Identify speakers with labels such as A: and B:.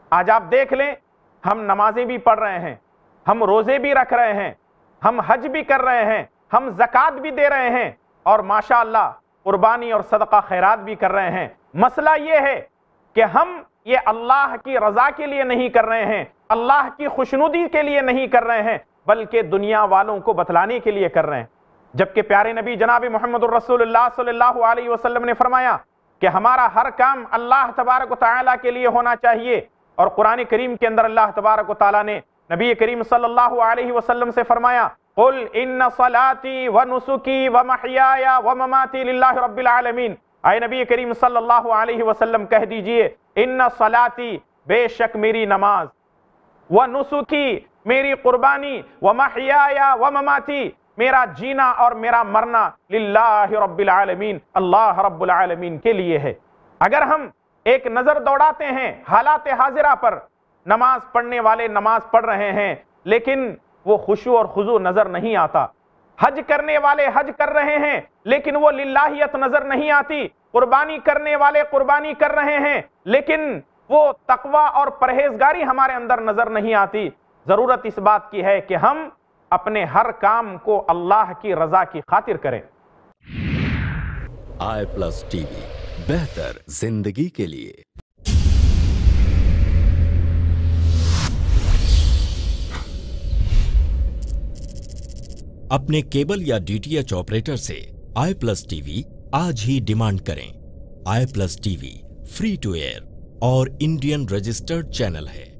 A: आज आप देख लें, हम नमाजें भी पढ़ रहे हैं, हम रोजे भी रख रहे हैं, हम हज भी कर रहे हैं, हम ज़कात भी दे रहे हैं और माशाअल्लाह कुर्बानी और सदका खैरात भी कर रहे हैं। मसला यह है कि हम ये अल्लाह की रजा के लिए नहीं कर रहे हैं, अल्लाह की खुशनुदी के लिए नहीं कर रहे हैं, बल्कि दुनिया वालों को बतलाने के लिए कर रहे हैं। जबकि प्यारे नबी जनाब मोहम्मद रसूलुल्लाह सल्लल्लाहु अलैहि वसल्लम ने फरमाया कि हमारा हर काम अल्लाह तबारक व तआला के लिए होना चाहिए। और कुरान करीम के अंदर अल्लाह तबारक व तआला ने नबी करीम सल्लल्लाहु अलैहि वसल्लम से फरमाया, कुल इन्ना सलाती व नुसुकी व महयाया व ममाती लिल्लाहि रब्बिल आलमीन। आए नबी करीम सल्लल्लाहु अलैहि वसल्लम कह दीजिए, इन्ना सलाती, बेशक मेरी नमाज, व नुसुकी, मेरी कुर्बानी, व महयाया व ममाती, मेरा जीना और मेरा मरना, लिल्लाहि रब्बिल आलमीन, अल्लाह रब्बुल आलमीन के लिए है। अगर हम एक नजर दौड़ाते हैं हालात हाजिरा पर, नमाज पढ़ने वाले नमाज पढ़ रहे हैं लेकिन वो खुशू और खुजू नजर नहीं आता, हज करने वाले हज कर रहे हैं लेकिन वो लिल्लाहियत नजर नहीं आती, कुर्बानी करने वाले कुर्बानी कर रहे हैं लेकिन वो तकवा और परहेजगारी हमारे अंदर नजर नहीं आती। जरूरत इस बात की है कि हम अपने हर काम को अल्लाह की रजा की खातिर करें।
B: i+ टीवी, बेहतर जिंदगी के लिए। अपने केबल या DTH ऑपरेटर से i+ टीवी आज ही डिमांड करें। i+ TV free to air और इंडियन रजिस्टर्ड चैनल है।